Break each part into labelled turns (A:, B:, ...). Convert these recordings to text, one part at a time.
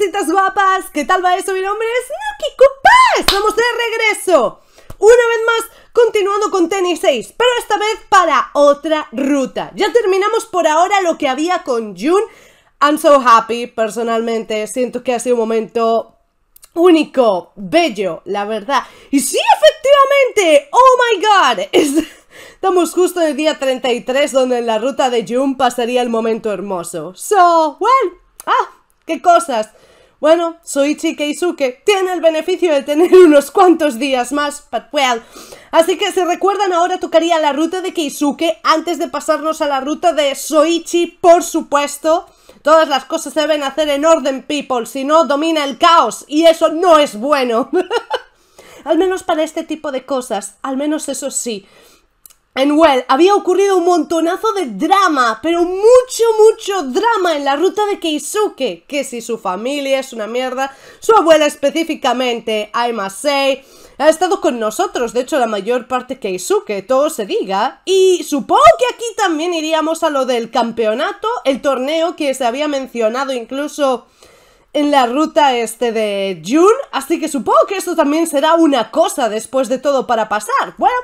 A: cositas guapas, ¿qué tal va eso? Mi nombre es Nakikopa. Estamos de regreso una vez más, continuando con Tenis 6, pero esta vez para otra ruta. Ya terminamos por ahora lo que había con June. I'm so happy, personalmente siento que ha sido un momento único, bello, la verdad. Y sí, efectivamente, oh my god, estamos justo en el día 33, donde en la ruta de June pasaría el momento hermoso. So, well, qué cosas. Bueno, Soichi y Keisuke tienen el beneficio de tener unos cuantos días más, but well. Así que si recuerdan, ahora tocaría la ruta de Keisuke antes de pasarnos a la ruta de Soichi, por supuesto. Todas las cosas se deben hacer en orden, people, si no domina el caos, y eso no es bueno. Al menos para este tipo de cosas, al menos eso sí. And well, había ocurrido un montonazo de drama, pero mucho drama en la ruta de Keisuke. Que si su familia es una mierda, su abuela específicamente, I must say, ha estado con nosotros, de hecho la mayor parte Keisuke, todo se diga. Y supongo que aquí también iríamos a lo del campeonato, el torneo que se había mencionado incluso en la ruta de June. Así que supongo que esto también será una cosa después de todo para pasar. Bueno,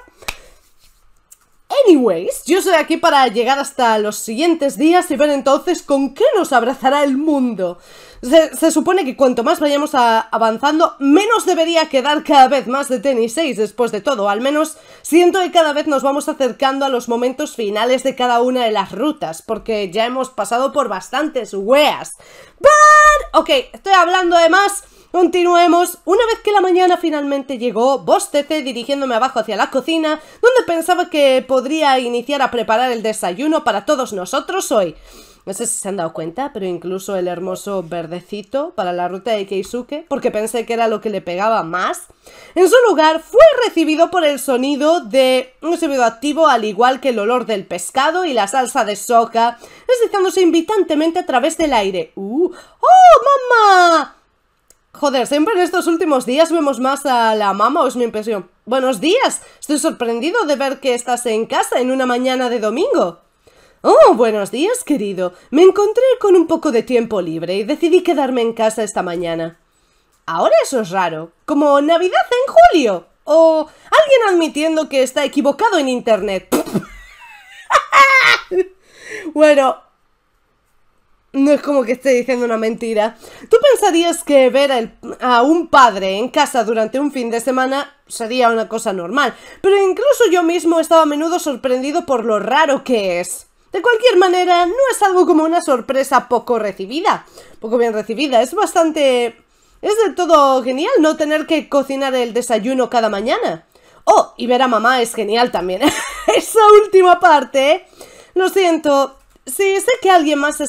A: anyways, yo soy aquí para llegar hasta los siguientes días y ver entonces con qué nos abrazará el mundo. Se supone que cuanto más vayamos avanzando, menos debería quedar cada vez más de Tenis 6 después de todo. Al menos siento que cada vez nos vamos acercando a los momentos finales de cada una de las rutas, porque ya hemos pasado por bastantes weas. But, ok, estoy hablando de más. Continuemos. Una vez que la mañana finalmente llegó, bostecé dirigiéndome abajo hacia la cocina, donde pensaba que podría iniciar a preparar el desayuno para todos nosotros hoy. No sé si se han dado cuenta, pero incluso el hermoso verdecito para la ruta de Keisuke, porque pensé que era lo que le pegaba más, en su lugar fue recibido por el sonido de un silbido activo, al igual que el olor del pescado y la salsa de soja, deslizándose invitantemente a través del aire. ¡Oh, mamá! Joder, siempre en estos últimos días vemos más a la mamá, ¿o es mi impresión? Buenos días, estoy sorprendido de ver que estás en casa en una mañana de domingo. Oh, buenos días, querido. Me encontré con un poco de tiempo libre y decidí quedarme en casa esta mañana. Ahora eso es raro, como Navidad en julio, o alguien admitiendo que está equivocado en internet. Bueno, no es como que esté diciendo una mentira. Tú pensarías que ver a un padre en casa durante un fin de semana sería una cosa normal, pero incluso yo mismo estaba a menudo sorprendido por lo raro que es. De cualquier manera, no es algo como una sorpresa poco recibida, poco bien recibida. Es del todo genial no tener que cocinar el desayuno cada mañana. Oh, y ver a mamá es genial también. Esa última parte, ¿eh? Lo siento. Si supiera que alguien más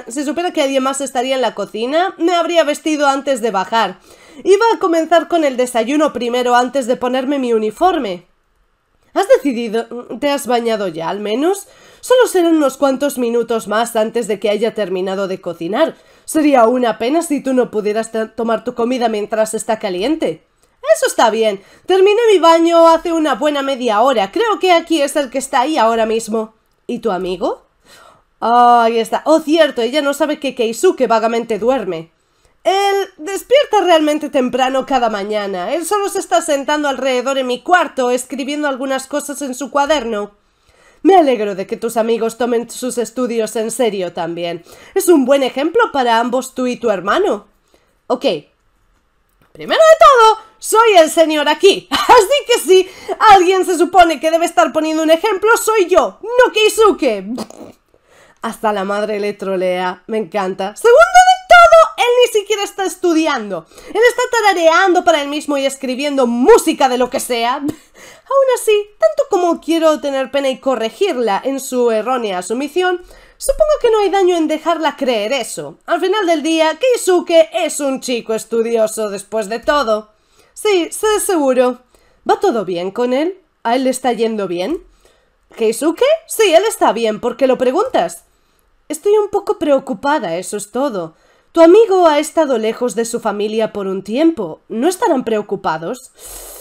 A: estaría en la cocina, me habría vestido antes de bajar. Iba a comenzar con el desayuno primero antes de ponerme mi uniforme. ¿Has decidido? ¿Te has bañado ya, al menos? Solo serán unos cuantos minutos más antes de que haya terminado de cocinar. Sería una pena si tú no pudieras tomar tu comida mientras está caliente. Eso está bien. Terminé mi baño hace una buena media hora. Creo que aquí es el que está ahí ahora mismo. ¿Y tu amigo? Oh, ahí está. Oh, cierto, ella no sabe que Keisuke vagamente duerme. Él despierta realmente temprano cada mañana. Él solo se está sentando alrededor en mi cuarto, escribiendo algunas cosas en su cuaderno. Me alegro de que tus amigos tomen sus estudios en serio también. Es un buen ejemplo para ambos, tú y tu hermano. Ok. Primero de todo, soy el señor aquí. Así que si alguien se supone que debe estar poniendo un ejemplo, soy yo, no Keisuke. Hasta la madre le trolea. Me encanta. Segundo de todo, él ni siquiera está estudiando. Él está tarareando para él mismo y escribiendo música de lo que sea. Aún así, tanto como quiero tener pena y corregirla en su errónea sumisión, supongo que no hay daño en dejarla creer eso. Al final del día, Keisuke es un chico estudioso después de todo. Sí, sé seguro. ¿Va todo bien con él? ¿A él le está yendo bien? ¿Keisuke? Sí, él está bien. ¿Por qué lo preguntas? Estoy un poco preocupada, eso es todo. Tu amigo ha estado lejos de su familia por un tiempo. ¿No estarán preocupados?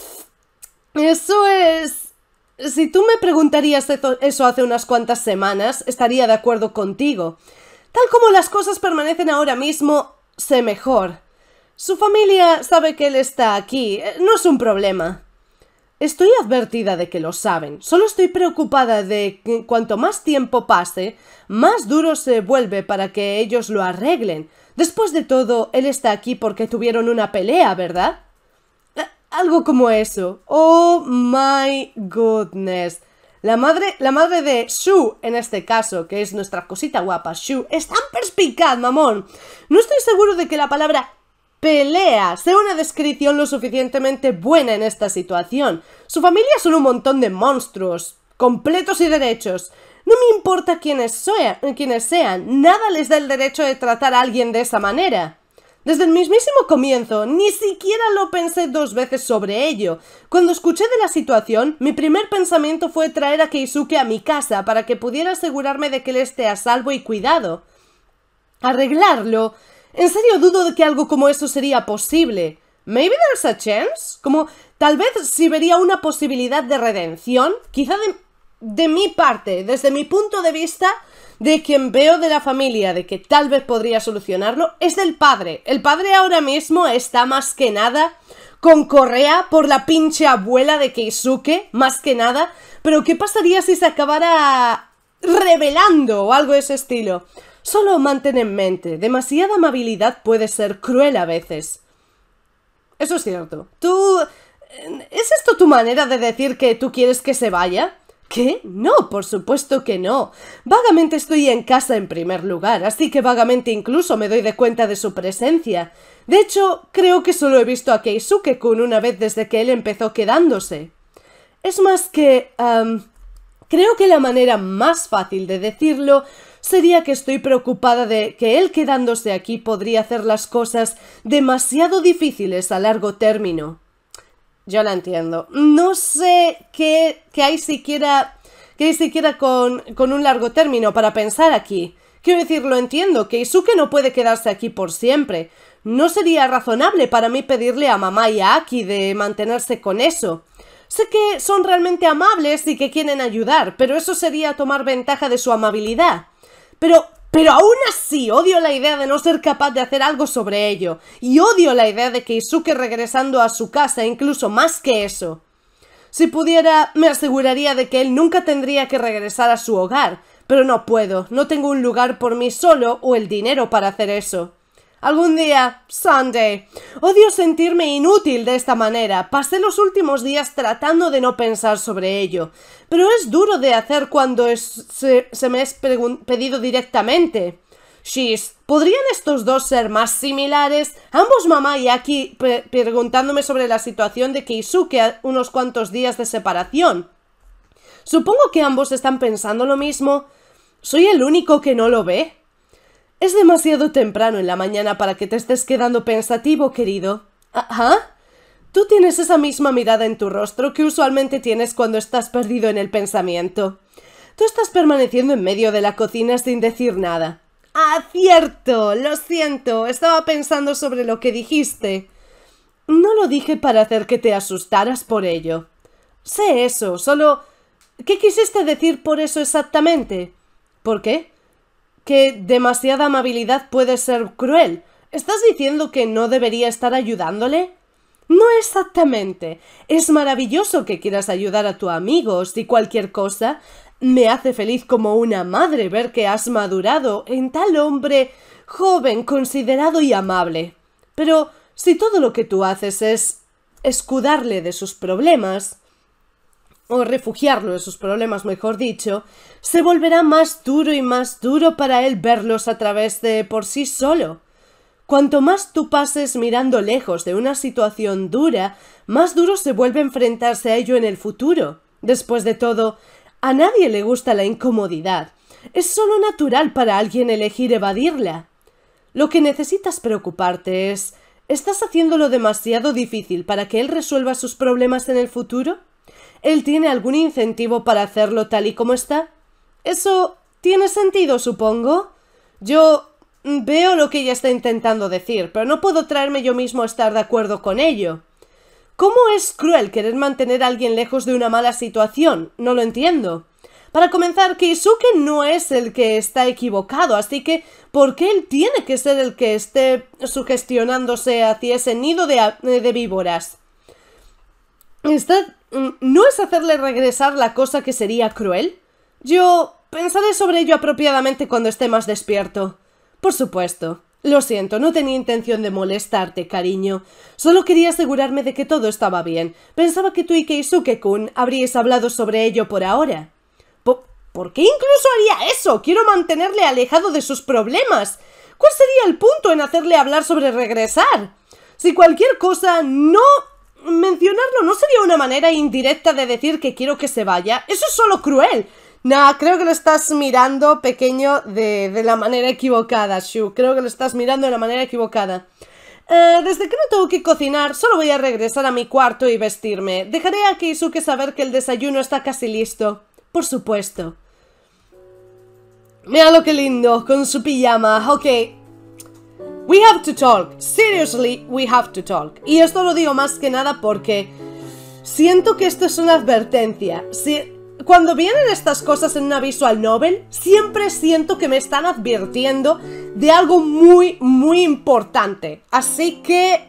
A: Eso es... Si tú me preguntarías eso hace unas cuantas semanas, estaría de acuerdo contigo. Tal como las cosas permanecen ahora mismo, sé mejor. Su familia sabe que él está aquí, no es un problema. Estoy advertida de que lo saben, solo estoy preocupada de que cuanto más tiempo pase, más duro se vuelve para que ellos lo arreglen. Después de todo, él está aquí porque tuvieron una pelea, ¿verdad? Algo como eso. Oh my goodness. La madre de Shu, en este caso, que es nuestra cosita guapa, Shu, es tan perspicaz, mamón. No estoy seguro de que la palabra pelea sea una descripción lo suficientemente buena en esta situación. Su familia son un montón de monstruos, completos y derechos. No me importa quiénes sean, nada les da el derecho de tratar a alguien de esa manera. Desde el mismísimo comienzo, ni siquiera lo pensé 2 veces sobre ello. Cuando escuché de la situación, mi primer pensamiento fue traer a Keisuke a mi casa para que pudiera asegurarme de que él esté a salvo y cuidado. Arreglarlo. En serio dudo de que algo como eso sería posible. Maybe there's a chance? Como, tal vez si vería una posibilidad de redención, quizá de mi parte, desde mi punto de vista, de quien veo de la familia, de que tal vez podría solucionarlo, es del padre. El padre ahora mismo está más que nada con correa por la pinche abuela de Keisuke, más que nada. Pero ¿qué pasaría si se acabara rebelando o algo de ese estilo? Solo mantén en mente, demasiada amabilidad puede ser cruel a veces. Eso es cierto. ¿Es esto tu manera de decir que tú quieres que se vaya? ¿Qué? No, por supuesto que no. Vagamente estoy en casa en primer lugar, así que vagamente incluso me doy de cuenta de su presencia. De hecho, creo que solo he visto a Keisuke-kun una vez desde que él empezó quedándose. Es más que... creo que la manera más fácil de decirlo sería que estoy preocupada de que él quedándose aquí podría hacer las cosas demasiado difíciles a largo término. Yo la entiendo. No sé qué hay siquiera con un largo término para pensar aquí. Quiero decir, lo entiendo, Keisuke no puede quedarse aquí por siempre. No sería razonable para mí pedirle a mamá y a Aki de mantenerse con eso. Sé que son realmente amables y que quieren ayudar, pero eso sería tomar ventaja de su amabilidad. Pero aún así odio la idea de no ser capaz de hacer algo sobre ello. Y odio la idea de Keisuke regresando a su casa, incluso más que eso. Si pudiera, me aseguraría de que él nunca tendría que regresar a su hogar. Pero no puedo, no tengo un lugar por mí solo o el dinero para hacer eso. Algún día, someday. Odio sentirme inútil de esta manera. Pasé los últimos días tratando de no pensar sobre ello. Pero es duro de hacer cuando se me es pedido directamente. Shiz, ¿podrían estos dos ser más similares? Ambos mamá y Aki preguntándome sobre la situación de Keisuke a unos cuantos días de separación. Supongo que ambos están pensando lo mismo. ¿Soy el único que no lo ve? Es demasiado temprano en la mañana para que te estés quedando pensativo, querido. ¿Ajá? Tú tienes esa misma mirada en tu rostro que usualmente tienes cuando estás perdido en el pensamiento. Tú estás permaneciendo en medio de la cocina sin decir nada. ¡Ah, cierto! Lo siento, estaba pensando sobre lo que dijiste. No lo dije para hacer que te asustaras por ello. Sé eso, solo... ¿Qué quisiste decir por eso exactamente? ¿Por qué? Que demasiada amabilidad puede ser cruel. ¿Estás diciendo que no debería estar ayudándole? No exactamente. Es maravilloso que quieras ayudar a tu amigo si cualquier cosa. Me hace feliz como una madre ver que has madurado en tal hombre joven, considerado y amable. Pero si todo lo que tú haces es escudarle de sus problemas, o refugiarlo de sus problemas, mejor dicho, se volverá más duro y más duro para él verlos a través de por sí solo. Cuanto más tú pases mirando lejos de una situación dura, más duro se vuelve enfrentarse a ello en el futuro. Después de todo, a nadie le gusta la incomodidad. Es solo natural para alguien elegir evadirla. Lo que necesitas preocuparte es, ¿estás haciéndolo demasiado difícil para que él resuelva sus problemas en el futuro? ¿Él tiene algún incentivo para hacerlo tal y como está? Eso tiene sentido, supongo. Yo veo lo que ella está intentando decir, pero no puedo traerme yo mismo a estar de acuerdo con ello. ¿Cómo es cruel querer mantener a alguien lejos de una mala situación? No lo entiendo. Para comenzar, Keisuke no es el que está equivocado, así que ¿por qué él tiene que ser el que esté sugestionándose hacia ese nido de víboras? ¿No es hacerle regresar la cosa que sería cruel? Yo pensaré sobre ello apropiadamente cuando esté más despierto. Por supuesto. Lo siento, no tenía intención de molestarte, cariño. Solo quería asegurarme de que todo estaba bien. Pensaba que tú y Keisuke-kun habríais hablado sobre ello por ahora. ¿Por qué incluso haría eso? Quiero mantenerle alejado de sus problemas. ¿Cuál sería el punto en hacerle hablar sobre regresar? Si cualquier cosa, no mencionarlo no sería una manera indirecta de decir que quiero que se vaya. Eso es solo cruel. Nah, creo que lo estás mirando, pequeño, de la manera equivocada, Shu. Creo que lo estás mirando de la manera equivocada. Desde que no tengo que cocinar, solo voy a regresar a mi cuarto y vestirme. Dejaré a Keisuke saber que el desayuno está casi listo. Por supuesto. Mira lo que lindo, con su pijama. Ok. We have to talk. Seriously, we have to talk. Y esto lo digo más que nada porque siento que esto es una advertencia. Cuando vienen estas cosas en una visual novel, siempre siento que me están advirtiendo de algo muy, muy importante. Así que...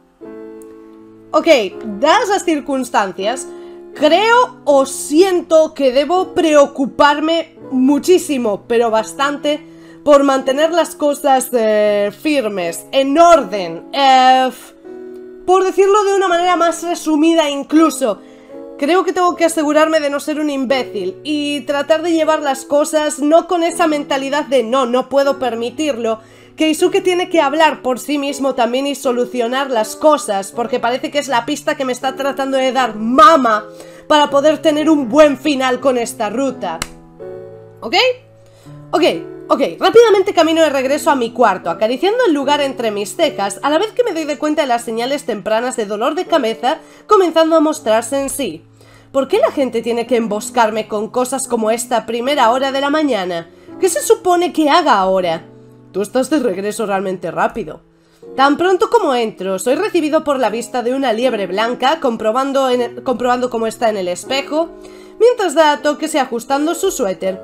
A: Ok, dadas las circunstancias, creo o siento que debo preocuparme muchísimo, pero bastante, por mantener las cosas firmes, en orden. Por decirlo de una manera más resumida incluso... Creo que tengo que asegurarme de no ser un imbécil y tratar de llevar las cosas no con esa mentalidad de no puedo permitirlo. Keisuke tiene que hablar por sí mismo también y solucionar las cosas, porque parece que es la pista que me está tratando de dar Mama para poder tener un buen final con esta ruta. ¿Ok? Ok, rápidamente camino de regreso a mi cuarto, acariciando el lugar entre mis cejas, a la vez que me doy de cuenta de las señales tempranas de dolor de cabeza comenzando a mostrarse en sí. ¿Por qué la gente tiene que emboscarme con cosas como esta a primera hora de la mañana? ¿Qué se supone que haga ahora? Tú estás de regreso realmente rápido. Tan pronto como entro, soy recibido por la vista de una liebre blanca, comprobando cómo está en el espejo, mientras da toques y ajustando su suéter.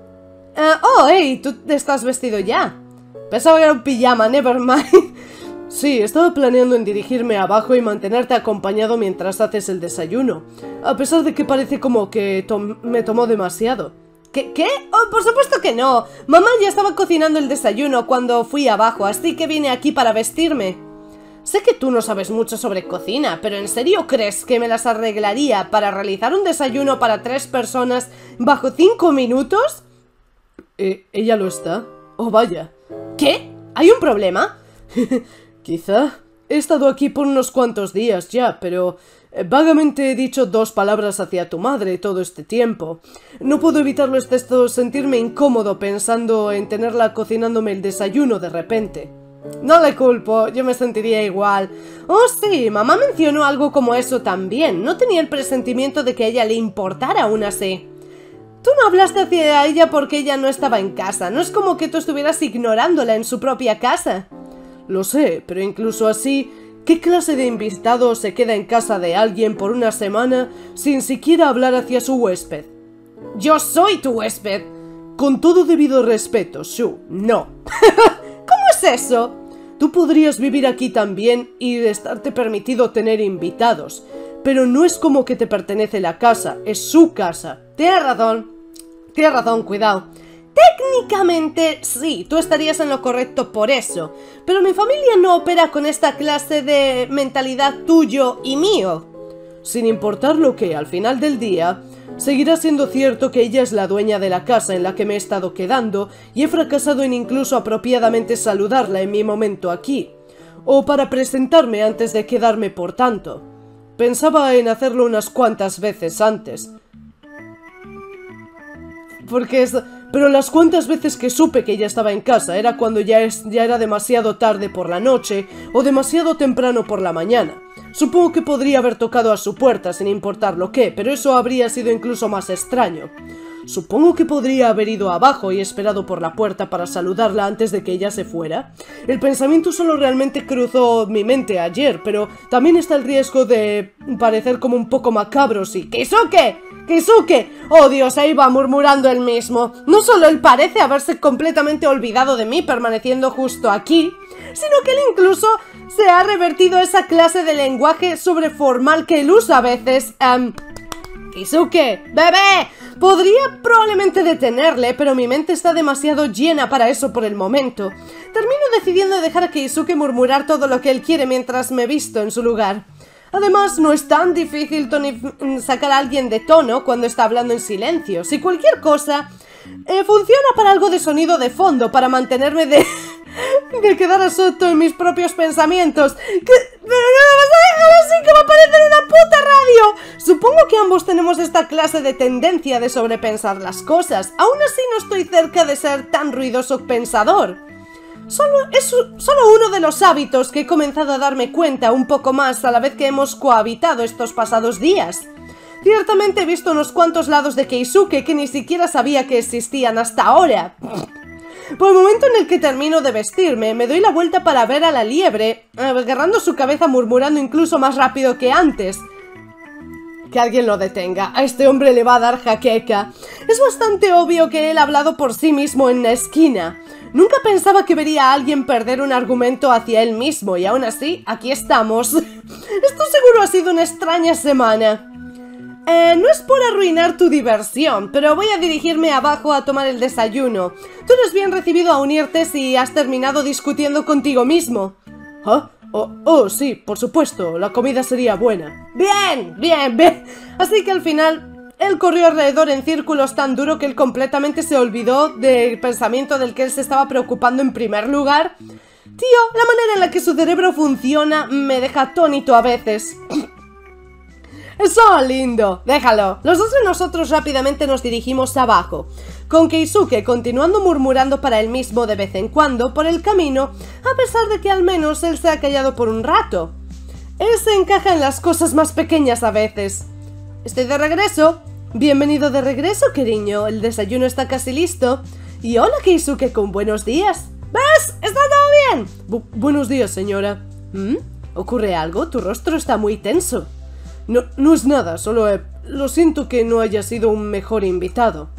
A: Hey, tú estás vestido ya. Pensaba que era un pijama, never mind. Sí, estaba planeando en dirigirme abajo y mantenerte acompañado mientras haces el desayuno. A pesar de que parece como que me tomó demasiado. ¿Qué? Oh, por supuesto que no. Mamá ya estaba cocinando el desayuno cuando fui abajo, así que vine aquí para vestirme. Sé que tú no sabes mucho sobre cocina, pero ¿en serio crees que me las arreglaría para realizar un desayuno para 3 personas bajo 5 minutos? ¿Ella lo está? Oh, vaya. ¿Qué? ¿Hay un problema? Quizá. He estado aquí por unos cuantos días ya, pero vagamente he dicho 2 palabras hacia tu madre todo este tiempo. No puedo evitarlo excepto sentirme incómodo pensando en tenerla cocinándome el desayuno de repente. No le culpo, yo me sentiría igual. Oh sí, mamá mencionó algo como eso también. No tenía el presentimiento de que a ella le importara aún así. Tú no hablaste hacia ella porque ella no estaba en casa. No es como que tú estuvieras ignorándola en su propia casa. Lo sé, pero incluso así, ¿qué clase de invitado se queda en casa de alguien por una semana sin siquiera hablar hacia su huésped? ¡Yo soy tu huésped! Con todo debido respeto, Shu, no. ¿Cómo es eso? Tú podrías vivir aquí también y estarte permitido tener invitados, pero no es como que te pertenece la casa, es su casa. Tienes razón, cuidado. Técnicamente sí, tú estarías en lo correcto por eso, pero mi familia no opera con esta clase de mentalidad tuyo y mío. Sin importar lo que, al final del día, seguirá siendo cierto que ella es la dueña de la casa en la que me he estado quedando y he fracasado en incluso apropiadamente saludarla en mi momento aquí, o para presentarme antes de quedarme por tanto. Pensaba en hacerlo unas cuantas veces antes. Pero las cuantas veces que supe que ella estaba en casa era cuando ya era demasiado tarde por la noche o demasiado temprano por la mañana. Supongo que podría haber tocado a su puerta sin importar lo que, pero eso habría sido incluso más extraño. Supongo que podría haber ido abajo y esperado por la puerta para saludarla antes de que ella se fuera. El pensamiento solo realmente cruzó mi mente ayer, pero también está el riesgo de parecer como un poco macabro si... ¿Keisuke? Keisuke, oh Dios, ahí va murmurando él mismo. No solo él parece haberse completamente olvidado de mí permaneciendo justo aquí, sino que él incluso se ha revertido esa clase de lenguaje sobreformal que él usa a veces. Keisuke, bebé, podría probablemente detenerle, pero mi mente está demasiado llena para eso por el momento. Termino decidiendo dejar a Keisuke murmurar todo lo que él quiere mientras me visto en su lugar. Además, no es tan difícil sacar a alguien de tono cuando está hablando en silencio. Si cualquier cosa funciona para algo de sonido de fondo, para mantenerme de quedar absorto en mis propios pensamientos. ¿Pero no me vas a dejar así que va a parecer una puta radio? Supongo que ambos tenemos esta clase de tendencia de sobrepensar las cosas. Aún así no estoy cerca de ser tan ruidoso pensador. Es solo uno de los hábitos que he comenzado a darme cuenta un poco más a la vez que hemos cohabitado estos pasados días. Ciertamente he visto unos cuantos lados de Keisuke que ni siquiera sabía que existían hasta ahora. Por el momento en el que termino de vestirme, me doy la vuelta para ver a la liebre, agarrando su cabeza murmurando incluso más rápido que antes. Que alguien lo detenga, a este hombre le va a dar jaqueca. Es bastante obvio que él ha hablado por sí mismo en la esquina. Nunca pensaba que vería a alguien perder un argumento hacia él mismo y aún así, aquí estamos. Esto seguro ha sido una extraña semana. No es por arruinar tu diversión, pero voy a dirigirme abajo a tomar el desayuno. Tú eres bien recibido a unirte si has terminado discutiendo contigo mismo. ¿Ah? Oh, sí, por supuesto, la comida sería buena. Bien. Así que al final, él corrió alrededor en círculos tan duro que él completamente se olvidó del pensamiento del que él se estaba preocupando en primer lugar. Tío, la manera en la que su cerebro funciona me deja atónito a veces. ¡Eso lindo! Déjalo. Los dos de nosotros rápidamente nos dirigimos abajo, con Keisuke continuando murmurando para él mismo de vez en cuando por el camino, a pesar de que al menos él se ha callado por un rato. Él se encaja en las cosas más pequeñas a veces. Estoy de regreso. Bienvenido de regreso, cariño. El desayuno está casi listo. Y hola, Keisuke, con buenos días. ¿Ves? ¿Está todo bien? Buenos días, señora. ¿Ocurre algo? Tu rostro está muy tenso. No es nada, solo lo siento que no haya sido un mejor invitado.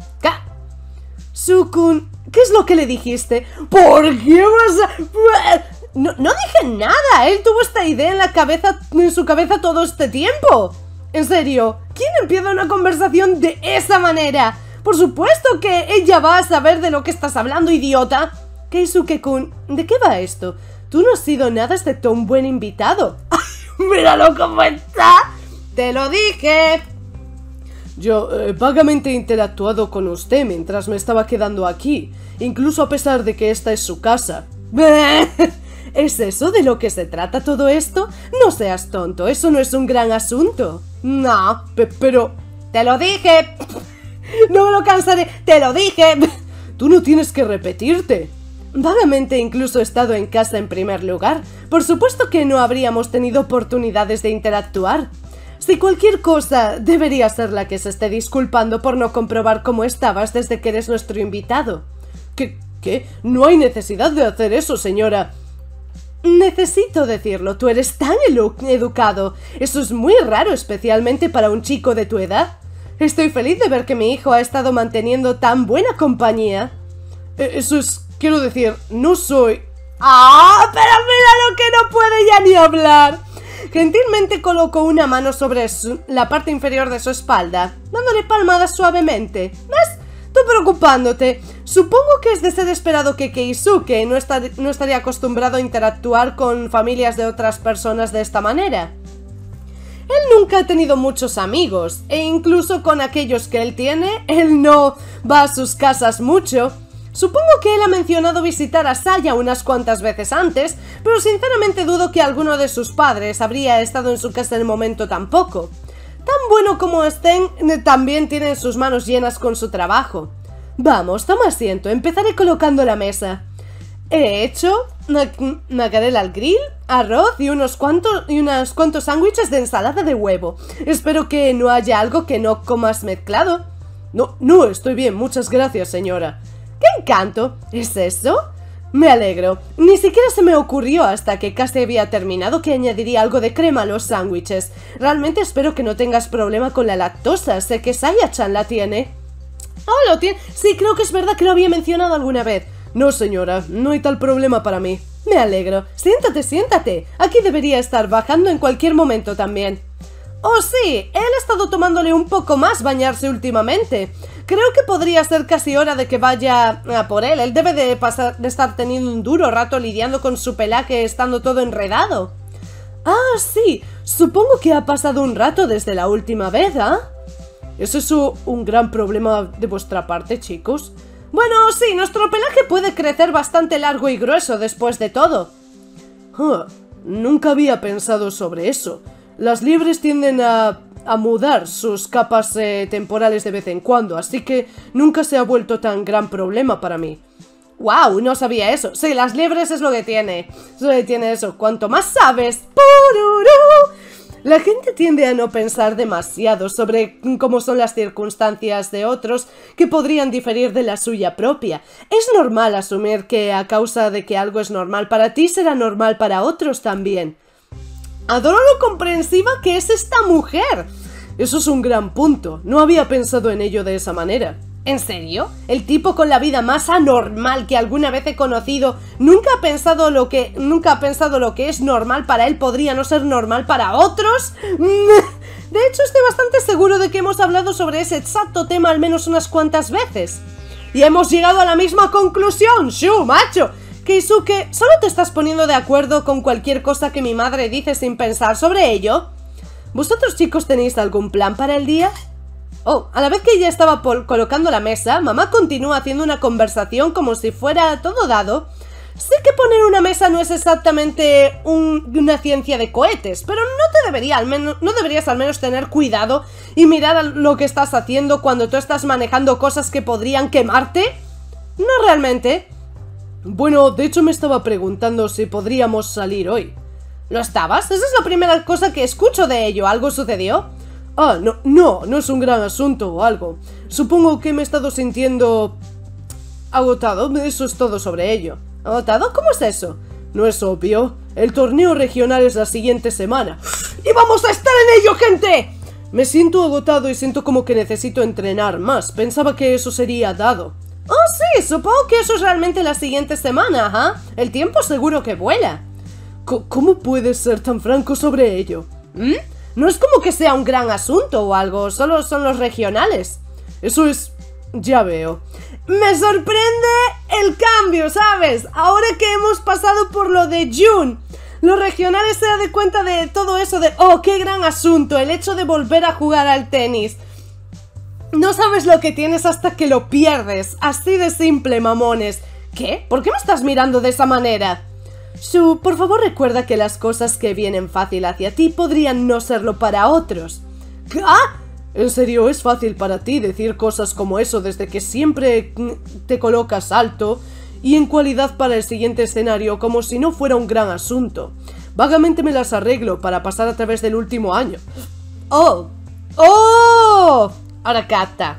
A: Sukun, ¿qué es lo que le dijiste? ¿Por qué vas a...? No dije nada, él tuvo esta idea en su cabeza todo este tiempo. En serio, ¿quién empieza una conversación de esa manera? Por supuesto que ella va a saber de lo que estás hablando, idiota. Keisuke-kun, ¿de qué va esto? Tú no has sido nada excepto un buen invitado. ¡Míralo cómo está! ¡Te lo dije! Yo vagamente he interactuado con usted mientras me estaba quedando aquí, incluso a pesar de que esta es su casa. ¿Es eso de lo que se trata todo esto? No seas tonto, eso no es un gran asunto. No, pero... ¡Te lo dije! No me lo cansaré, ¡te lo dije! Tú no tienes que repetirte. Vagamente incluso he estado en casa en primer lugar. Por supuesto que no habríamos tenido oportunidades de interactuar. Si cualquier cosa, debería ser la que se esté disculpando por no comprobar cómo estabas desde que eres nuestro invitado. ¿Qué? No hay necesidad de hacer eso, señora. Necesito decirlo, tú eres tan educado. Eso es muy raro, especialmente para un chico de tu edad. Estoy feliz de ver que mi hijo ha estado manteniendo tan buena compañía. Eso es... Quiero decir, no soy... ¡Ah! ¡Pero mira lo que no puede ya ni hablar! Gentilmente colocó una mano sobre la parte inferior de su espalda, dándole palmadas suavemente. ¿Ves? Tú preocupándote. Supongo que es de ser esperado que Keisuke no estaría acostumbrado a interactuar con familias de otras personas de esta manera. Él nunca ha tenido muchos amigos, e incluso con aquellos que él tiene, él no va a sus casas mucho. Supongo que él ha mencionado visitar a Saya unas cuantas veces antes, pero sinceramente dudo que alguno de sus padres habría estado en su casa en el momento tampoco. Tan bueno como estén, también tienen sus manos llenas con su trabajo. Vamos, toma asiento, empezaré colocando la mesa. He hecho macarela al grill, arroz y unos cuantos sándwiches de ensalada de huevo. Espero que no haya algo que no comas mezclado. No, estoy bien, muchas gracias, señora. ¡Qué encanto! ¿Es eso? Me alegro. Ni siquiera se me ocurrió hasta que casi había terminado que añadiría algo de crema a los sándwiches. Realmente espero que no tengas problema con la lactosa. Sé que Saya-chan la tiene. Oh, ¿lo tiene? Sí, creo que es verdad que lo había mencionado alguna vez. No, señora, no hay tal problema para mí. Me alegro. Siéntate, siéntate. Aquí debería estar bajando en cualquier momento también. Oh, sí, él ha estado tomándole un poco más bañarse últimamente. Creo que podría ser casi hora de que vaya a por él. Él debe de estar teniendo un duro rato lidiando con su pelaje estando todo enredado. Ah, sí, supongo que ha pasado un rato desde la última vez, ¿ah? ¿Es eso un gran problema de vuestra parte, chicos? Bueno, sí, nuestro pelaje puede crecer bastante largo y grueso después de todo. Nunca había pensado sobre eso. Las liebres tienden a mudar sus capas temporales de vez en cuando, así que nunca se ha vuelto tan gran problema para mí. ¡Wow! No sabía eso. Sí, las liebres es lo que tiene. Es lo que tiene eso. Cuanto más sabes... ¡Pururú! La gente tiende a no pensar demasiado sobre cómo son las circunstancias de otros que podrían diferir de la suya propia. Es normal asumir que a causa de que algo es normal para ti será normal para otros también. Adoro lo comprensiva que es esta mujer. Eso es un gran punto. No había pensado en ello de esa manera. ¿En serio? ¿El tipo con la vida más anormal que alguna vez he conocido nunca ha pensado lo que es normal para él podría no ser normal para otros? De hecho, estoy bastante seguro de que hemos hablado sobre ese exacto tema al menos unas cuantas veces. Y hemos llegado a la misma conclusión, ¡Shu, macho! Keisuke, ¿solo te estás poniendo de acuerdo con cualquier cosa que mi madre dice sin pensar sobre ello? ¿Vosotros chicos tenéis algún plan para el día? Oh, a la vez que ella estaba colocando la mesa, mamá continúa haciendo una conversación como si fuera todo dado. Sé que poner una mesa no es exactamente una ciencia de cohetes, pero no deberías al menos tener cuidado y mirar lo que estás haciendo cuando tú estás manejando cosas que podrían quemarte. No realmente. Bueno, de hecho me estaba preguntando si podríamos salir hoy. ¿Lo estabas? Esa es la primera cosa que escucho de ello. ¿Algo sucedió? Ah, no es un gran asunto o algo. Supongo que me he estado sintiendo agotado, eso es todo sobre ello. ¿Agotado? ¿Cómo es eso? No es obvio. El torneo regional es la siguiente semana. ¡Y vamos a estar en ello, gente! Me siento agotado y siento como que necesito entrenar más. Pensaba que eso sería dado. Oh, sí, supongo que eso es realmente la siguiente semana, ¿ah? El tiempo seguro que vuela. ¿Cómo puedes ser tan franco sobre ello? No es como que sea un gran asunto o algo, solo son los regionales. Eso es... ya veo. Me sorprende el cambio, ¿sabes? Ahora que hemos pasado por lo de June, los regionales se dan cuenta de todo eso de... oh, qué gran asunto, el hecho de volver a jugar al tenis. No sabes lo que tienes hasta que lo pierdes, así de simple, mamones. ¿Qué? ¿Por qué me estás mirando de esa manera? Shu, por favor recuerda que las cosas que vienen fácil hacia ti podrían no serlo para otros. ¿Ah? ¿En serio es fácil para ti decir cosas como eso desde que siempre te colocas alto y en cualidad para el siguiente escenario como si no fuera un gran asunto? Vagamente me las arreglo para pasar a través del último año. ¡Oh! ¡Oh! Ahora capta.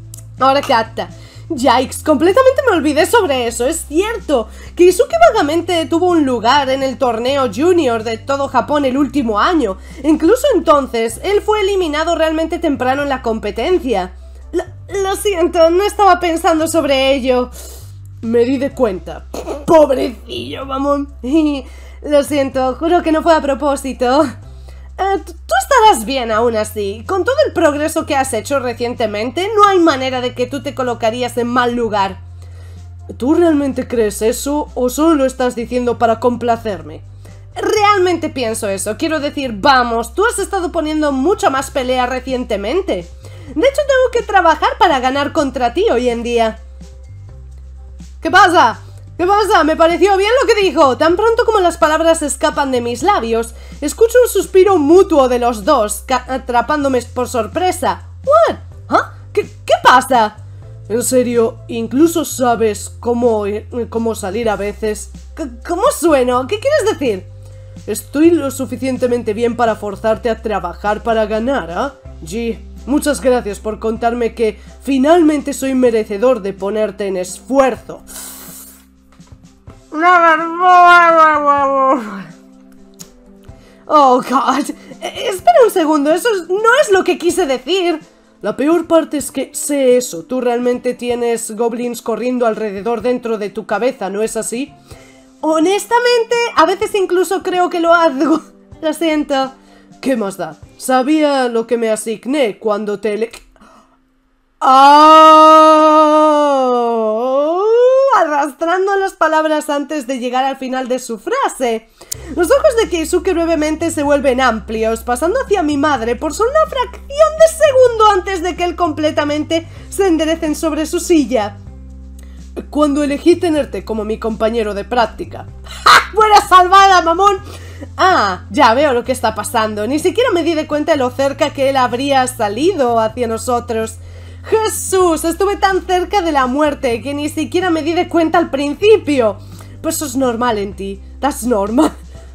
A: Yikes, completamente me olvidé sobre eso, es cierto. Keisuke vagamente tuvo un lugar en el torneo junior de todo Japón el último año. Incluso entonces, él fue eliminado realmente temprano en la competencia. Lo siento, no estaba pensando sobre ello. Me di de cuenta. Pobrecillo, mamón. Lo siento, juro que no fue a propósito. Tú estarás bien aún así. Con todo el progreso que has hecho recientemente, no hay manera de que tú te colocarías en mal lugar. ¿Tú realmente crees eso o solo lo estás diciendo para complacerme? Realmente pienso eso. Quiero decir, vamos, tú has estado poniendo mucha más pelea recientemente. De hecho, tengo que trabajar para ganar contra ti hoy en día. ¿Qué pasa? ¿Qué pasa? Me pareció bien lo que dijo. Tan pronto como las palabras escapan de mis labios, escucho un suspiro mutuo de los dos, atrapándome por sorpresa. ¿What? ¿Ah? ¿Qué pasa? En serio, incluso sabes cómo salir a veces. ¿Cómo sueno? ¿Qué quieres decir? Estoy lo suficientemente bien para forzarte a trabajar para ganar, ¿ah? G, muchas gracias por contarme que finalmente soy merecedor de ponerte en esfuerzo. Oh, God. Espera un segundo, eso no es lo que quise decir. La peor parte es que sé eso. Tú realmente tienes goblins corriendo alrededor dentro de tu cabeza, ¿no es así? Honestamente, a veces incluso creo que lo hago. Lo siento. ¿Qué más da? Sabía lo que me asigné cuando te... ¡Oh! Arrastrando las palabras antes de llegar al final de su frase. Los ojos de Keisuke brevemente se vuelven amplios, pasando hacia mi madre por solo una fracción de segundo antes de que él completamente se enderecen sobre su silla. Cuando elegí tenerte como mi compañero de práctica. ¡Ja! ¡Buena salvada, mamón! Ah, ya veo lo que está pasando. Ni siquiera me di de cuenta de lo cerca que él habría salido hacia nosotros. ¡Jesús! Estuve tan cerca de la muerte que ni siquiera me di de cuenta al principio. Pues eso es normal en ti. That's normal.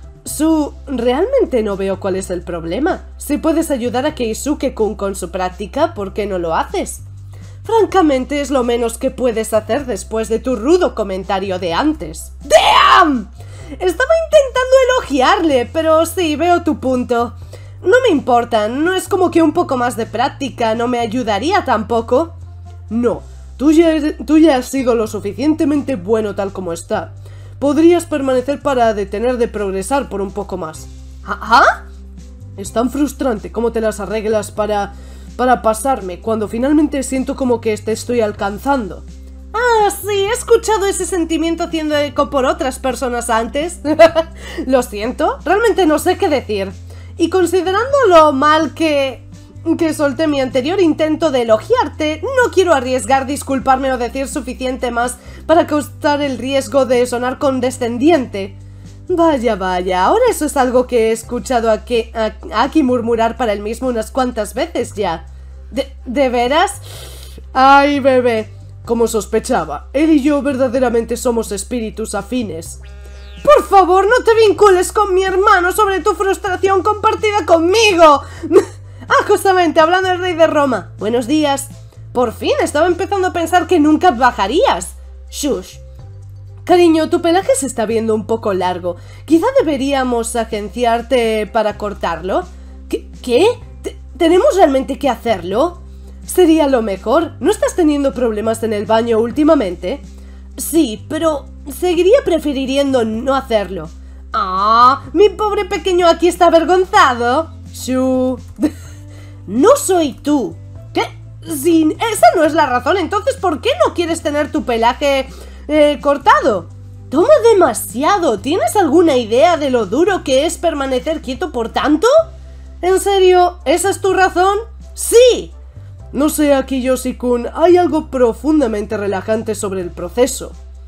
A: Realmente no veo cuál es el problema. Si puedes ayudar a Keisuke-kun con su práctica, ¿por qué no lo haces? Francamente es lo menos que puedes hacer después de tu rudo comentario de antes. ¡Damn! Estaba intentando elogiarle, pero sí, veo tu punto. No me importa, no es como que un poco más de práctica no me ayudaría tampoco. No, tú ya has sido lo suficientemente bueno tal como está. Podrías permanecer para detener de progresar por un poco más. ¿Ah? Es tan frustrante cómo te las arreglas para pasarme cuando finalmente siento como que te estoy alcanzando. Ah, sí, he escuchado ese sentimiento haciendo eco por otras personas antes. Lo siento, realmente no sé qué decir. Y considerando lo mal que solté mi anterior intento de elogiarte, no quiero arriesgar disculparme o decir suficiente más para causar el riesgo de sonar condescendiente. Vaya, vaya, ahora eso es algo que he escuchado a Aki murmurar para él mismo unas cuantas veces ya. ¿De veras? Ay, bebé, como sospechaba, él y yo verdaderamente somos espíritus afines. Por favor, no te vincules con mi hermano sobre tu frustración compartida conmigo. Ah, justamente, hablando del rey de Roma. Buenos días. Por fin, estaba empezando a pensar que nunca bajarías. Shush. Cariño, tu pelaje se está viendo un poco largo. Quizá deberíamos agenciarte para cortarlo. ¿Qué? ¿Tenemos realmente que hacerlo? Sería lo mejor. ¿No estás teniendo problemas en el baño últimamente? Sí, pero seguiría prefiriendo no hacerlo. Ah, mi pobre pequeño aquí está avergonzado. Shu. No soy tú. ¿Qué? Si esa no es la razón, entonces ¿por qué no quieres tener tu pelaje cortado? Toma demasiado. ¿Tienes alguna idea de lo duro que es permanecer quieto por tanto? ¿En serio? ¿Esa es tu razón? ¡Sí! No sé, aquí Yoshi-kun, hay algo profundamente relajante sobre el proceso.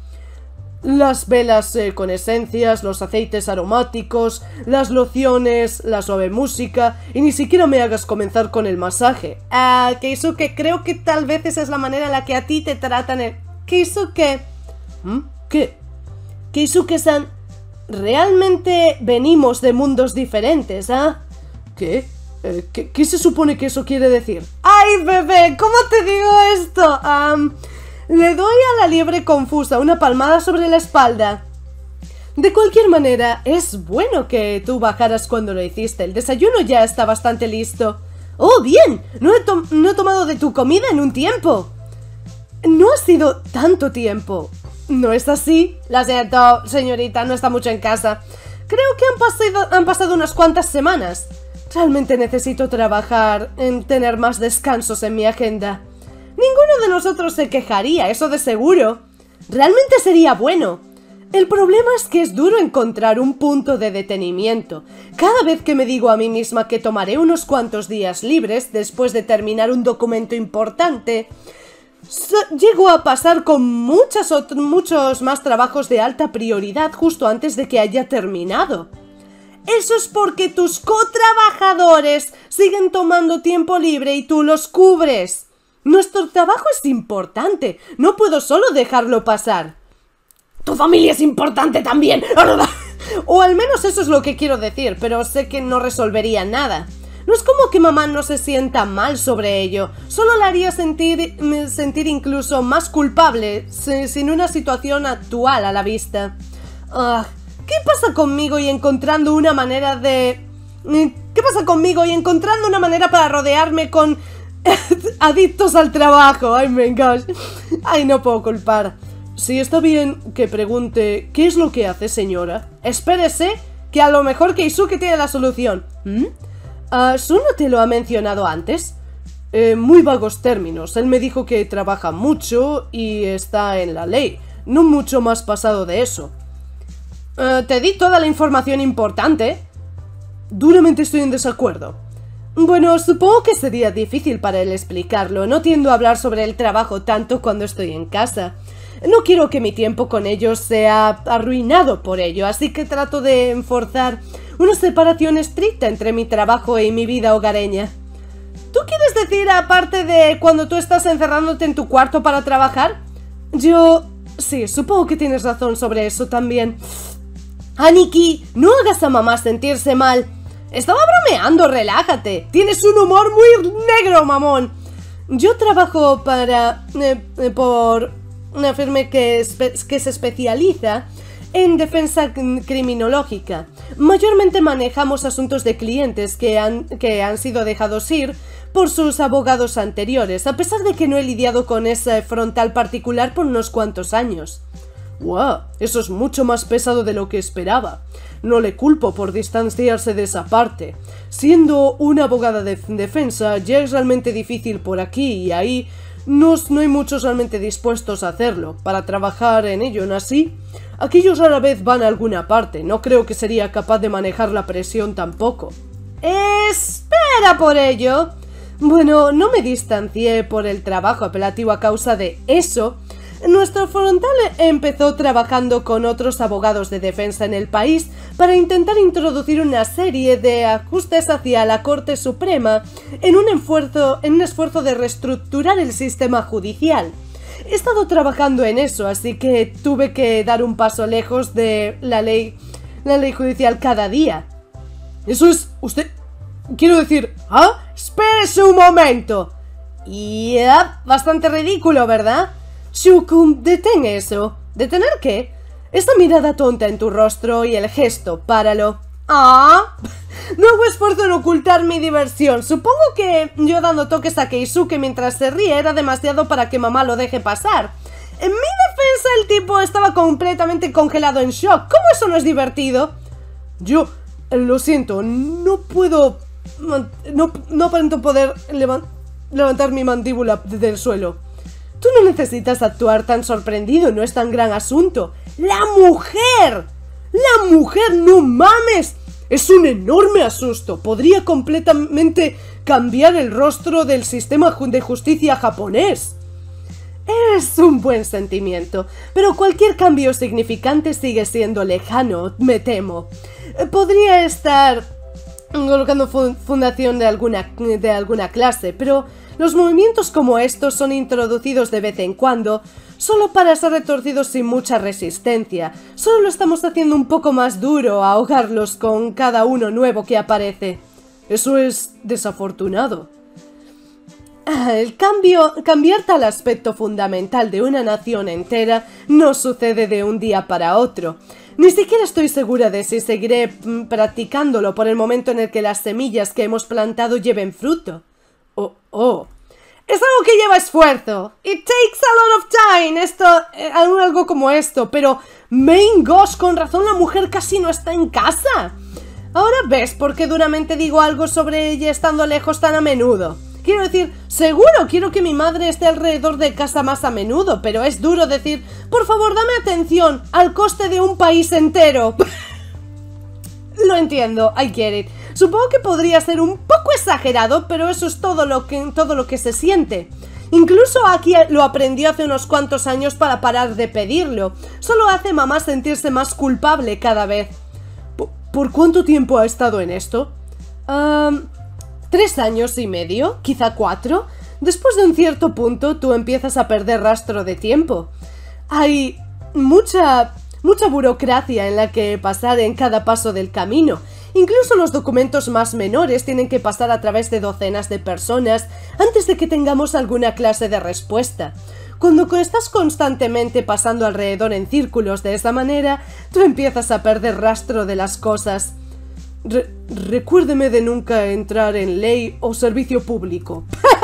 A: Las velas con esencias, los aceites aromáticos, las lociones, la suave música, y ni siquiera me hagas comenzar con el masaje. Keisuke, creo que tal vez esa es la manera en la que a ti te tratan Keisuke... ¿Qué? Keisuke-san, realmente venimos de mundos diferentes, ¿ah? ¿Qué? ¿Qué se supone que eso quiere decir? ¡Ay, bebé! ¿Cómo te digo esto? Le doy a la liebre confusa una palmada sobre la espalda. De cualquier manera, es bueno que tú bajaras cuando lo hiciste. El desayuno ya está bastante listo. ¡Oh, bien! No he tomado de tu comida en un tiempo. No ha sido tanto tiempo. ¿No es así? La siento, señorita, no está mucho en casa. Creo que han pasado unas cuantas semanas. Realmente necesito trabajar en tener más descansos en mi agenda. Ninguno de nosotros se quejaría, eso de seguro. Realmente sería bueno. El problema es que es duro encontrar un punto de detenimiento. Cada vez que me digo a mí misma que tomaré unos cuantos días libres después de terminar un documento importante, llego a pasar con muchos más trabajos de alta prioridad justo antes de que haya terminado. Eso es porque tus cotrabajadores siguen tomando tiempo libre y tú los cubres. Nuestro trabajo es importante, no puedo solo dejarlo pasar. Tu familia es importante también. O al menos eso es lo que quiero decir, pero sé que no resolvería nada. No es como que mamá no se sienta mal sobre ello, solo la haría sentir incluso más culpable sin una situación actual a la vista. Ah, ¿qué pasa conmigo y encontrando una manera de... ¿Qué pasa conmigo y encontrando una manera para rodearme con adictos al trabajo? Ay, my gosh. Ay, no puedo culpar. Si está bien que pregunte ¿qué es lo que hace, señora? Espérese, que a lo mejor Keisuke tiene la solución. ¿Sun no te lo ha mencionado antes? Muy vagos términos. Él me dijo que trabaja mucho y está en la ley. No mucho más pasado de eso. Te di toda la información importante. Duramente estoy en desacuerdo. Bueno, supongo que sería difícil para él explicarlo. No tiendo a hablar sobre el trabajo tanto cuando estoy en casa. No quiero que mi tiempo con ellos sea arruinado por ello, así que trato de enforzar una separación estricta entre mi trabajo y mi vida hogareña. ¿Tú quieres decir aparte de cuando tú estás encerrándote en tu cuarto para trabajar? Sí, supongo que tienes razón sobre eso también. Aniki, no hagas a mamá sentirse mal. Estaba bromeando, relájate. Tienes un humor muy negro, mamón. Yo trabajo por una firma que se especializa en defensa criminológica. Mayormente manejamos asuntos de clientes que han sido dejados ir por sus abogados anteriores, a pesar de que no he lidiado con ese frontal particular por unos cuantos años. ¡Wow! Eso es mucho más pesado de lo que esperaba. No le culpo por distanciarse de esa parte. Siendo una abogada de defensa, ya es realmente difícil por aquí y ahí. No hay muchos realmente dispuestos a hacerlo, para trabajar en ello, ¿no así? Aquellos rara vez van a alguna parte, no creo que sería capaz de manejar la presión tampoco. ¡Espera por ello! Bueno, no me distancié por el trabajo apelativo a causa de eso. Nuestro frontal empezó trabajando con otros abogados de defensa en el país para intentar introducir una serie de ajustes hacia la Corte Suprema en un esfuerzo de reestructurar el sistema judicial. He estado trabajando en eso, así que tuve que dar un paso lejos de la ley judicial cada día. Eso es... usted... quiero decir... ¿Ah? ¡Espérese un momento! Bastante ridículo, ¿verdad? Shukun, detén eso. ¿Detener qué? Esta mirada tonta en tu rostro y el gesto, páralo. ¡Ah! No hago esfuerzo en ocultar mi diversión. Supongo que yo dando toques a Keisuke mientras se ríe era demasiado para que mamá lo deje pasar. En mi defensa el tipo estaba completamente congelado en shock. ¿Cómo eso no es divertido? Yo, lo siento, no puedo... No aparento poder levantar mi mandíbula del suelo. Tú no necesitas actuar tan sorprendido, no es tan gran asunto. ¡La mujer! ¡La mujer! ¡No mames! Es un enorme asusto. Podría completamente cambiar el rostro del sistema de justicia japonés. Es un buen sentimiento, pero cualquier cambio significante sigue siendo lejano, me temo. Podría estar colocando fundación de alguna clase, pero... los movimientos como estos son introducidos de vez en cuando, solo para ser retorcidos sin mucha resistencia. Solo lo estamos haciendo un poco más duro a ahogarlos con cada uno nuevo que aparece. Eso es desafortunado. Cambiar tal aspecto fundamental de una nación entera no sucede de un día para otro. Ni siquiera estoy segura de si seguiré practicándolo por el momento en el que las semillas que hemos plantado lleven fruto. Es algo que lleva esfuerzo. It takes a lot of time. Algo como esto. Pero, main gosh, con razón la mujer casi no está en casa. Ahora ves por qué duramente digo algo sobre ella estando lejos tan a menudo. Quiero decir, seguro quiero que mi madre esté alrededor de casa más a menudo, pero es duro decir, por favor dame atención, al coste de un país entero. Lo entiendo, I get it. Supongo que podría ser un poco exagerado, pero eso es todo lo que se siente. Incluso Aki lo aprendió hace unos cuantos años para parar de pedirlo. Solo hace mamá sentirse más culpable cada vez. ¿Por cuánto tiempo ha estado en esto? 3 años y medio, quizá 4. Después de un cierto punto, tú empiezas a perder rastro de tiempo. Hay mucha burocracia en la que pasar en cada paso del camino. Incluso los documentos más menores tienen que pasar a través de docenas de personas antes de que tengamos alguna clase de respuesta. Cuando estás constantemente pasando alrededor en círculos de esa manera, tú empiezas a perder rastro de las cosas. Recuérdeme de nunca entrar en ley o servicio público.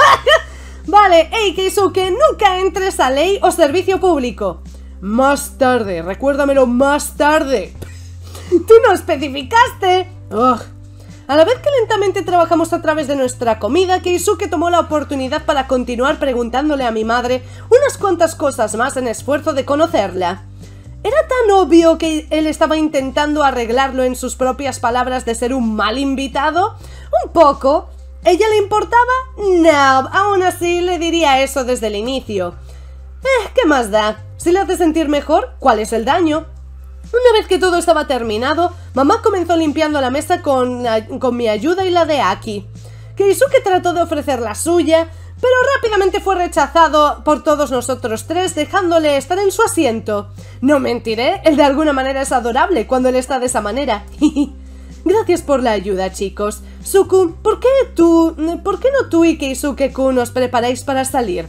A: Vale, hey Keisuke, nunca entres a ley o servicio público. Más tarde, recuérdamelo más tarde. ¡Tú no especificaste! ¡Ugh! A la vez que lentamente trabajamos a través de nuestra comida, Keisuke tomó la oportunidad para continuar preguntándole a mi madre unas cuantas cosas más en esfuerzo de conocerla. ¿Era tan obvio que él estaba intentando arreglarlo en sus propias palabras de ser un mal invitado? Un poco. ¿Ella le importaba? No, aún así le diría eso desde el inicio. ¿Qué más da? Si le hace sentir mejor, ¿cuál es el daño? Una vez que todo estaba terminado, mamá comenzó limpiando la mesa con mi ayuda y la de Aki. Keisuke trató de ofrecer la suya, pero rápidamente fue rechazado por todos nosotros tres, dejándole estar en su asiento. No mentiré, él de alguna manera es adorable cuando él está de esa manera. Gracias por la ayuda, chicos. Suku, ¿por qué no tú y Keisuke-kun os preparáis para salir?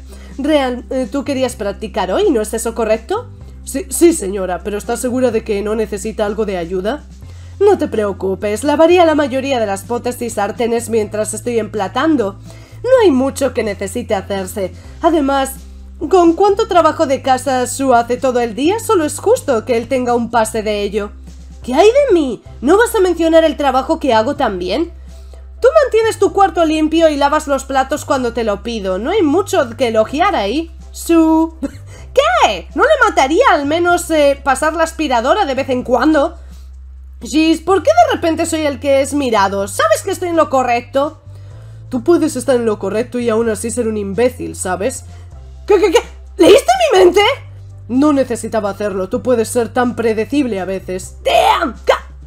A: Tú querías practicar hoy, ¿no es eso correcto? Sí, señora, pero ¿estás segura de que no necesita algo de ayuda? No te preocupes, lavaría la mayoría de las potes y sartenes mientras estoy emplatando. No hay mucho que necesite hacerse. Además, con cuánto trabajo de casa Su hace todo el día, solo es justo que él tenga un pase de ello. ¿Qué hay de mí? ¿No vas a mencionar el trabajo que hago también? Tú mantienes tu cuarto limpio y lavas los platos cuando te lo pido. No hay mucho que elogiar ahí. Su... ¿Qué? ¿No le mataría al menos pasar la aspiradora de vez en cuando? Gis, ¿por qué de repente soy el que es mirado? ¿Sabes que estoy en lo correcto? Tú puedes estar en lo correcto y aún así ser un imbécil, ¿sabes? ¿Qué? ¿Leíste mi mente? No necesitaba hacerlo, tú puedes ser tan predecible a veces. ¡Damn!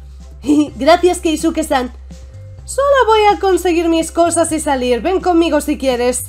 A: Gracias, Keisuke-san. Solo voy a conseguir mis cosas y salir. Ven conmigo si quieres.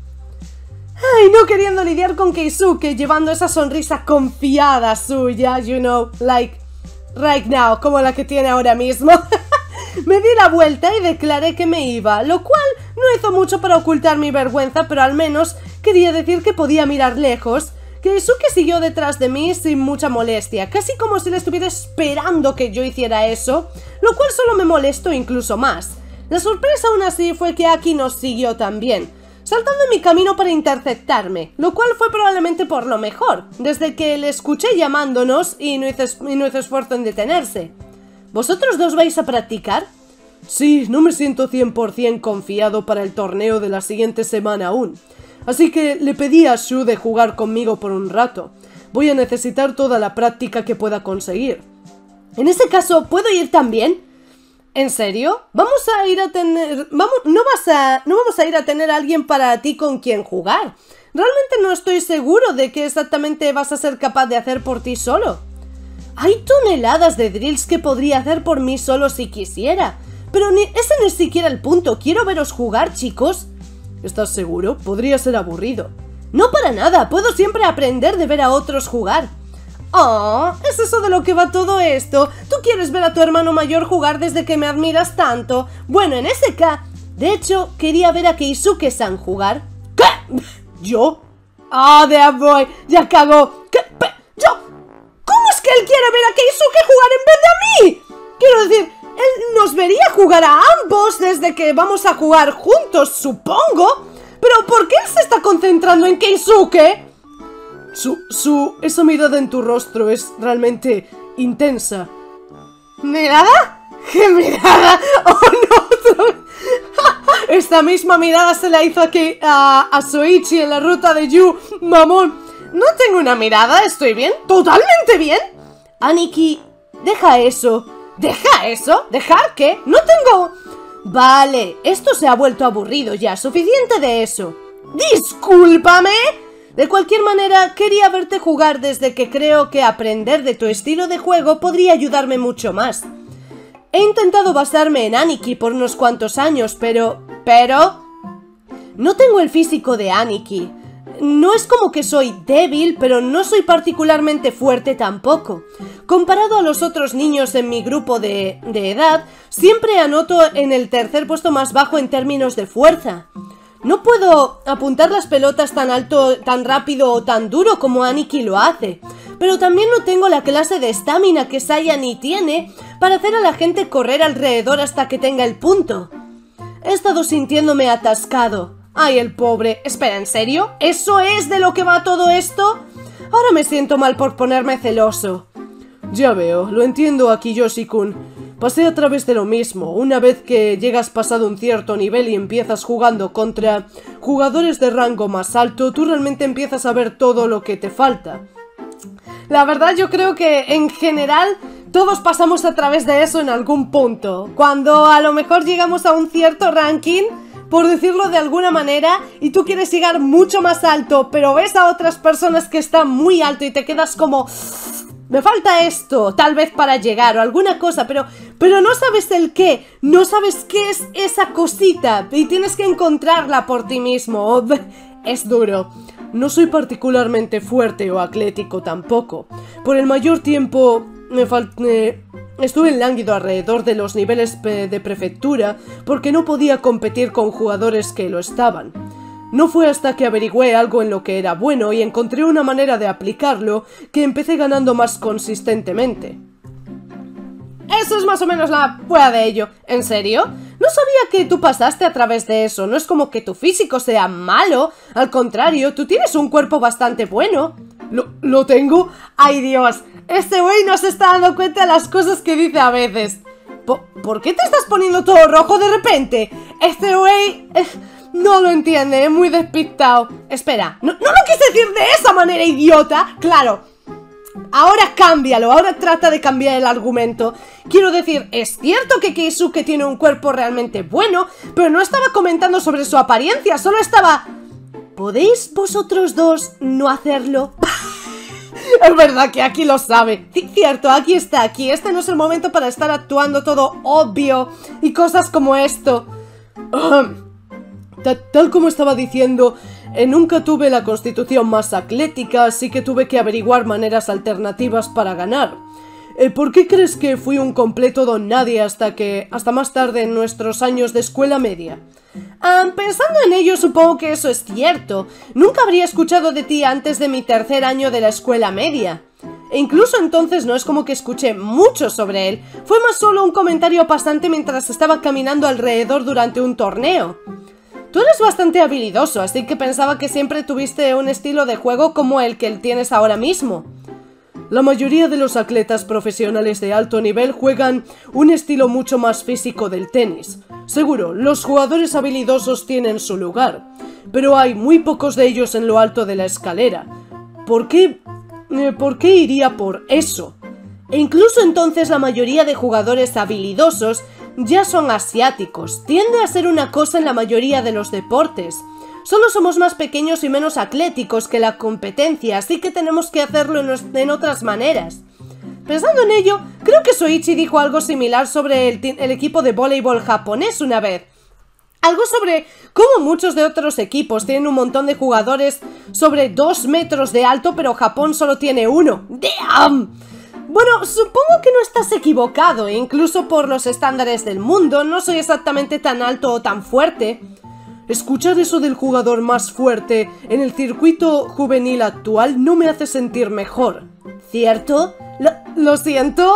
A: Ay, no queriendo lidiar con Keisuke, llevando esa sonrisa confiada suya, you know, like right now, como la que tiene ahora mismo. Me di la vuelta y declaré que me iba, lo cual no hizo mucho para ocultar mi vergüenza, pero al menos quería decir que podía mirar lejos. Keisuke siguió detrás de mí sin mucha molestia, casi como si le estuviera esperando que yo hiciera eso, lo cual solo me molestó incluso más. La sorpresa aún así fue que Aki nos siguió también, saltando en mi camino para interceptarme, lo cual fue probablemente por lo mejor, desde que le escuché llamándonos y no hizo esfuerzo en detenerse. ¿Vosotros dos vais a practicar? Sí, no me siento 100% confiado para el torneo de la siguiente semana aún. Así que le pedí a Shu de jugar conmigo por un rato. Voy a necesitar toda la práctica que pueda conseguir. En ese caso, ¿puedo ir también? ¿En serio? ¿Vamos a ir a tener... no vamos a ir a tener a alguien para ti con quien jugar? Realmente no estoy seguro de qué exactamente vas a ser capaz de hacer por ti solo. Hay toneladas de drills que podría hacer por mí solo si quisiera. Pero ese no es siquiera el punto. Quiero veros jugar, chicos. ¿Estás seguro? Podría ser aburrido. No para nada, puedo siempre aprender de ver a otros jugar. Oh, ¿es eso de lo que va todo esto? ¿Tú quieres ver a tu hermano mayor jugar desde que me admiras tanto? Bueno, en ese caso... De hecho, quería ver a Keisuke-san jugar. ¿Qué? ¿Yo? Ah, damn boy, ya cagó. ¿Qué? ¿Yo? ¿Cómo es que él quiere ver a Keisuke jugar en vez de a mí? Quiero decir... Él nos vería jugar a ambos desde que vamos a jugar juntos, supongo. ¿Pero por qué él se está concentrando en Keisuke? Esa mirada en tu rostro es realmente intensa. ¿Mirada? ¿Qué mirada? ¡Oh, no! Esta misma mirada se la hizo aquí a Soichi en la ruta de Yu. Mamón, no tengo una mirada, ¿estoy bien? ¡Totalmente bien! Aniki, deja eso. ¿Deja eso? ¿Dejar qué? ¡No tengo! Vale, esto se ha vuelto aburrido ya, suficiente de eso. ¡Discúlpame! De cualquier manera, quería verte jugar desde que creo que aprender de tu estilo de juego podría ayudarme mucho más. He intentado basarme en Aniki por unos cuantos años, pero... no tengo el físico de Aniki. No es como que soy débil, pero no soy particularmente fuerte tampoco. Comparado a los otros niños en mi grupo de edad, siempre anoto en el tercer puesto más bajo en términos de fuerza. No puedo apuntar las pelotas tan alto, tan rápido o tan duro como Aniki lo hace. Pero también no tengo la clase de estamina que Sayani tiene para hacer a la gente correr alrededor hasta que tenga el punto. He estado sintiéndome atascado. ¡Ay, el pobre! Espera, ¿en serio? ¿Eso es de lo que va todo esto? Ahora me siento mal por ponerme celoso.
B: Ya veo, lo entiendo, Akiyoshi-kun. Pasé a través de lo mismo. Una vez que llegas pasado un cierto nivel y empiezas jugando contra jugadores de rango más alto, tú realmente empiezas a ver todo lo que te falta.
A: La verdad, yo creo que en general todos pasamos a través de eso en algún punto. Cuando a lo mejor llegamos a un cierto ranking, por decirlo de alguna manera, y tú quieres llegar mucho más alto, pero ves a otras personas que están muy alto y te quedas como... me falta esto, tal vez para llegar o alguna cosa, pero no sabes el qué, no sabes qué es esa cosita y tienes que encontrarla por ti mismo. Es duro.
B: No soy particularmente fuerte o atlético tampoco. Por el mayor tiempo estuve lánguido alrededor de los niveles de prefectura porque no podía competir con jugadores que lo estaban. No fue hasta que averigüé algo en lo que era bueno y encontré una manera de aplicarlo que empecé ganando más consistentemente.
A: Eso es más o menos la prueba de ello. ¿En serio? No sabía que tú pasaste a través de eso. No es como que tu físico sea malo. Al contrario, tú tienes un cuerpo bastante bueno.
B: ¿Lo tengo?
A: ¡Ay, Dios! Este güey no se está dando cuenta de las cosas que dice a veces. ¿Por qué te estás poniendo todo rojo de repente? Este güey... no lo entiende, es muy despistado. Espera, no lo quise decir de esa manera, idiota. Claro, ahora cámbialo, ahora trata de cambiar el argumento. Quiero decir, es cierto que Keisuke tiene un cuerpo realmente bueno, pero no estaba comentando sobre su apariencia, solo estaba... ¿podéis vosotros dos no hacerlo?
B: Es verdad que Aki lo sabe.
A: Cierto, aquí está, aquí. Este no es el momento para estar actuando todo obvio y cosas como esto.
B: Tal como estaba diciendo, nunca tuve la constitución más atlética, así que tuve que averiguar maneras alternativas para ganar. ¿Por qué crees que fui un completo don nadie hasta más tarde en nuestros años de escuela media?
A: Pensando en ello, supongo que eso es cierto. Nunca habría escuchado de ti antes de mi tercer año de la escuela media. E incluso entonces no es como que escuché mucho sobre él. Fue más solo un comentario pasante mientras estaba caminando alrededor durante un torneo. Tú eres bastante habilidoso, así que pensaba que siempre tuviste un estilo de juego como el que tienes ahora mismo.
B: La mayoría de los atletas profesionales de alto nivel juegan un estilo mucho más físico del tenis. Seguro, los jugadores habilidosos tienen su lugar, pero hay muy pocos de ellos en lo alto de la escalera. ¿Por qué iría por eso?
A: E incluso entonces la mayoría de jugadores habilidosos ya son asiáticos. Tiende a ser una cosa en la mayoría de los deportes. Solo somos más pequeños y menos atléticos que la competencia, así que tenemos que hacerlo en otras maneras. Pensando en ello, creo que Soichi dijo algo similar sobre el equipo de voleibol japonés una vez. Algo sobre cómo muchos de otros equipos tienen un montón de jugadores sobre 2 metros de alto, pero Japón solo tiene uno. ¡Damn! Bueno, supongo que no estás equivocado, incluso por los estándares del mundo, no soy exactamente tan alto o tan fuerte.
B: Escuchar eso del jugador más fuerte en el circuito juvenil actual no me hace sentir mejor.
A: ¿Cierto? Lo siento.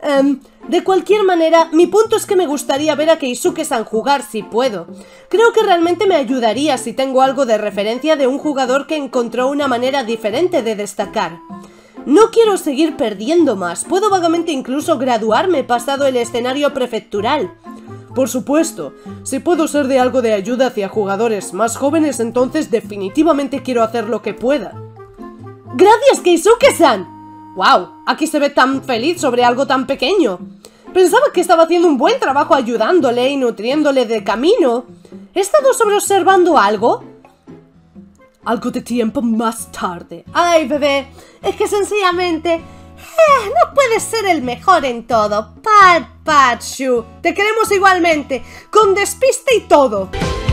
A: De cualquier manera, mi punto es que me gustaría ver a Keisuke-san jugar si puedo. Creo que realmente me ayudaría si tengo algo de referencia de un jugador que encontró una manera diferente de destacar. No quiero seguir perdiendo más, puedo vagamente incluso graduarme pasado el escenario prefectural.
B: Por supuesto, si puedo ser de algo de ayuda hacia jugadores más jóvenes, entonces definitivamente quiero hacer lo que pueda.
A: ¡Gracias, Keisuke-san! ¡Wow! Aquí se ve tan feliz sobre algo tan pequeño. Pensaba que estaba haciendo un buen trabajo ayudándole y nutriéndole de camino. ¿He estado sobreobservando algo?
B: Algo de tiempo más tarde.
A: Ay, bebé, es que sencillamente... no puedes ser el mejor en todo. Patshu, te queremos igualmente, con despiste y todo.